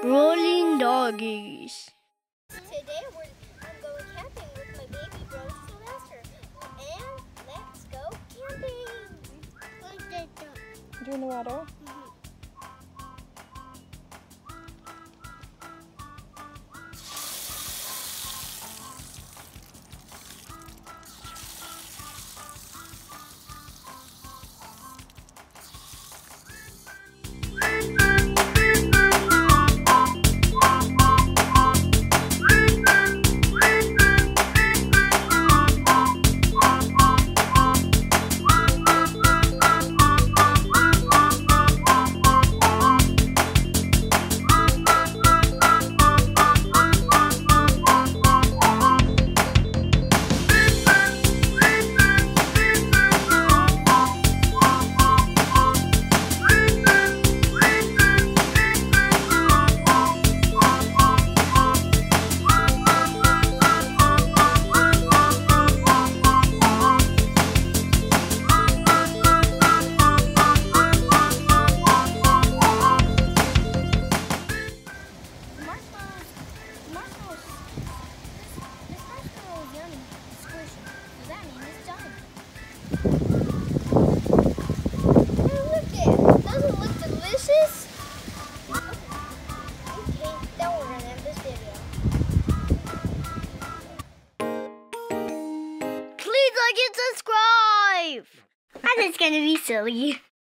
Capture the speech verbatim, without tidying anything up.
Rolling doggies. Today we're I'm going camping with my baby bro Sylvester. And let's go camping. You in the water? Please like and subscribe. That is gonna be silly.